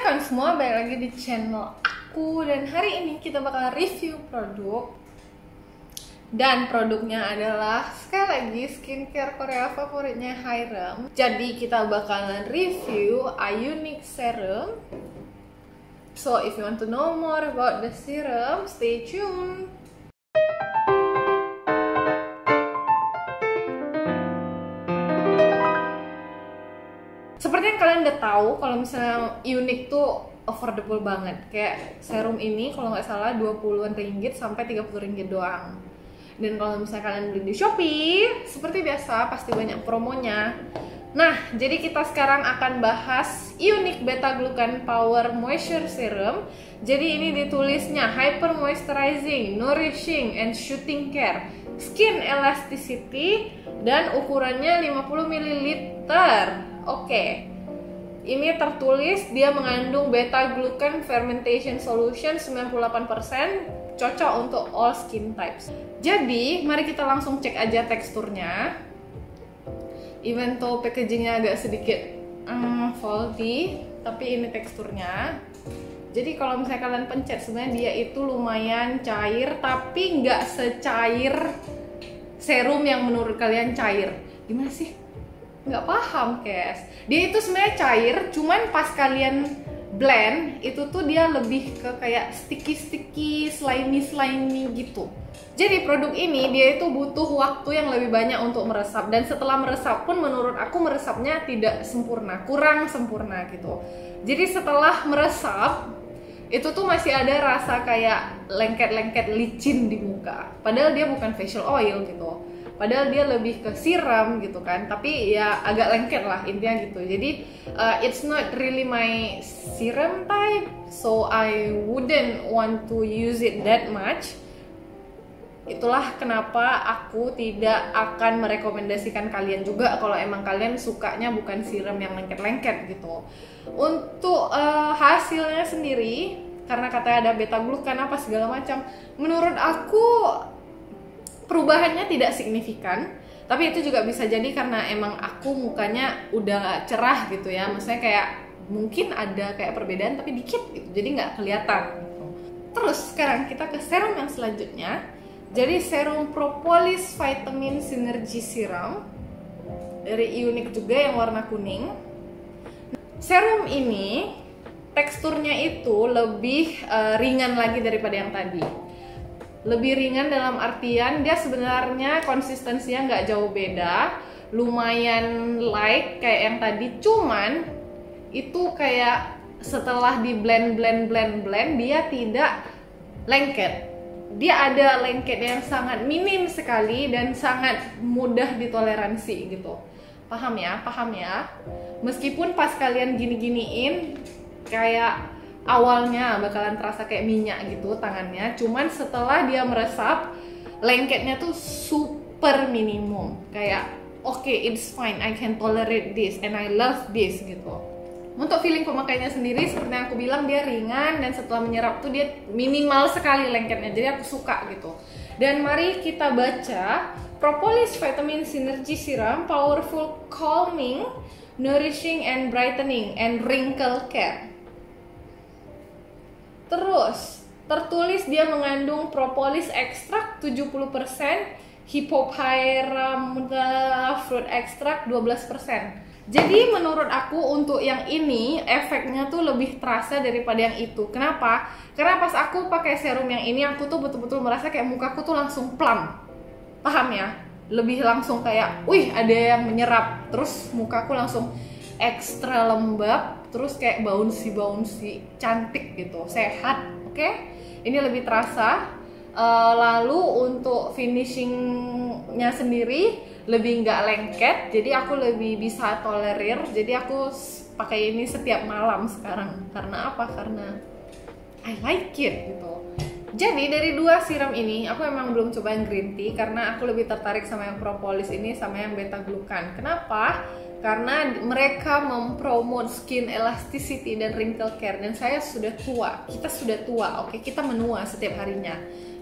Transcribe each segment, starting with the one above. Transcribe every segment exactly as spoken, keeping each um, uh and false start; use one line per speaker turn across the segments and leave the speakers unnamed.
kawan semua, balik lagi di channel aku. Dan hari ini kita bakal review produk. Dan produknya adalah, sekali lagi, skincare Korea favoritnya Hyram. Jadi kita bakalan review Ionic Serum. So if you want to know more about the serum, stay tuned. Seperti yang kalian udah tahu, kalau misalnya Ionic tuh affordable banget. Kayak serum ini kalau nggak salah dua puluhan ringgit sampai tiga puluh ringgit doang. Dan kalau misalnya kalian beli di Shopee, seperti biasa pasti banyak promonya. Nah, jadi kita sekarang akan bahas Ionic Beta Glucan Power Moisture Serum. Jadi ini ditulisnya Hyper Moisturizing, Nourishing, and Shooting Care, Skin Elasticity, dan ukurannya lima puluh mililiter. Oke, ini tertulis dia mengandung beta glucan fermentation solution sembilan puluh delapan persen, cocok untuk all skin types. Jadi, mari kita langsung cek aja teksturnya. Even though packagingnya agak sedikit um, faulty, tapi ini teksturnya. Jadi kalau misalnya kalian pencet, sebenarnya dia itu lumayan cair, tapi nggak secair serum yang menurut kalian cair. Gimana sih? Nggak paham, guys. Dia itu sebenarnya cair, cuman pas kalian blend itu tuh dia lebih ke kayak sticky-sticky, slimy-slimy gitu. Jadi produk ini dia itu butuh waktu yang lebih banyak untuk meresap, dan setelah meresap pun menurut aku meresapnya tidak sempurna, kurang sempurna gitu. Jadi setelah meresap itu tuh masih ada rasa kayak lengket-lengket licin di muka. Padahal dia bukan facial oil gitu. Padahal dia lebih ke siram gitu kan, tapi ya agak lengket lah intinya gitu. Jadi uh, it's not really my serum type, so I wouldn't want to use it that much. Itulah kenapa aku tidak akan merekomendasikan kalian juga kalau emang kalian sukanya bukan siram yang lengket-lengket gitu. Untuk uh, hasilnya sendiri, karena katanya ada beta glucan apa segala macam, menurut aku perubahannya tidak signifikan, tapi itu juga bisa jadi karena emang aku mukanya udah cerah gitu ya, maksudnya kayak mungkin ada kayak perbedaan tapi dikit gitu, jadi nggak kelihatan gitu. Terus sekarang kita ke serum yang selanjutnya. Jadi serum Propolis Vitamin Synergy Serum dari Ionic juga yang warna kuning. Serum ini teksturnya itu lebih uh, ringan lagi daripada yang tadi. Lebih ringan dalam artian dia sebenarnya konsistensinya nggak jauh beda, lumayan light kayak yang tadi, cuman itu kayak setelah di blend blend blend blend dia tidak lengket. Dia ada lengket yang sangat minim sekali dan sangat mudah ditoleransi gitu. Paham ya? Paham ya? Meskipun pas kalian gini-giniin kayak awalnya bakalan terasa kayak minyak gitu tangannya, cuman setelah dia meresap lengketnya tuh super minimum. Kayak oke, okay, it's fine, I can tolerate this and I love this gitu. Untuk feeling pemakainya sendiri, seperti yang aku bilang, dia ringan dan setelah menyerap tuh dia minimal sekali lengketnya, jadi aku suka gitu. Dan mari kita baca Propolis Vitamin Synergy Serum Powerful Calming, Nourishing and Brightening and Wrinkle Care. Terus tertulis dia mengandung propolis ekstrak tujuh puluh persen, Hippopotamus fruit extract dua belas persen. Jadi menurut aku untuk yang ini efeknya tuh lebih terasa daripada yang itu. Kenapa? Karena pas aku pakai serum yang ini aku tuh betul-betul merasa kayak mukaku tuh langsung plump. Paham ya? Lebih langsung kayak, wih ada yang menyerap. Terus mukaku langsung ekstra lembab, terus kayak bouncy-bouncy, cantik gitu, sehat, oke? Okay? Ini lebih terasa. Uh, lalu untuk finishingnya sendiri lebih nggak lengket, jadi aku lebih bisa tolerir. Jadi aku pakai ini setiap malam sekarang. Karena apa? Karena I like it gitu. Jadi dari dua serum ini aku emang belum coba yang green tea karena aku lebih tertarik sama yang propolis ini sama yang beta glucan. Kenapa? Karena mereka mempromot skin elasticity dan wrinkle care, dan saya sudah tua, kita sudah tua, oke, kita menua setiap harinya.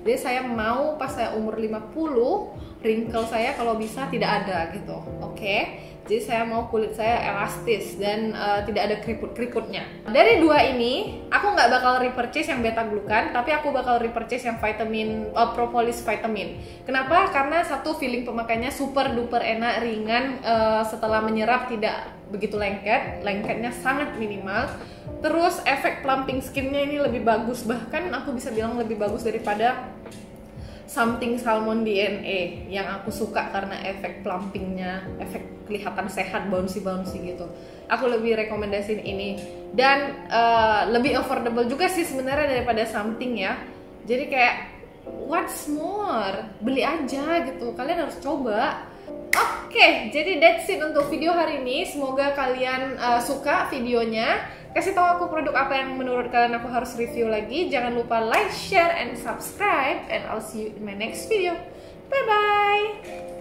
Jadi saya mau pas saya umur lima puluh, wrinkle saya kalau bisa tidak ada gitu. Oke. Okay? Jadi saya mau kulit saya elastis dan uh, tidak ada keriput-keriputnya. Dari dua ini, aku nggak bakal repurchase yang beta glucan, tapi aku bakal repurchase yang vitamin uh, propolis vitamin. Kenapa? Karena satu, feeling pemakainya super duper enak, ringan, uh, setelah menyerap tidak begitu lengket, lengketnya sangat minimal. Terus efek plumping skinnya ini lebih bagus, bahkan aku bisa bilang lebih bagus daripada Something Salmon D N A yang aku suka karena efek plumpingnya, efek kelihatan sehat, bouncy-bouncy gitu. Aku lebih rekomendasiin ini dan uh, lebih affordable juga sih sebenarnya daripada Something ya. Jadi kayak what's more, beli aja gitu. Kalian harus coba. Oke, okay, jadi that's it untuk video hari ini. Semoga kalian uh, suka videonya. Kasih tahu aku produk apa yang menurut kalian aku harus review lagi. Jangan lupa like, share, and subscribe. And I'll see you in my next video. Bye-bye!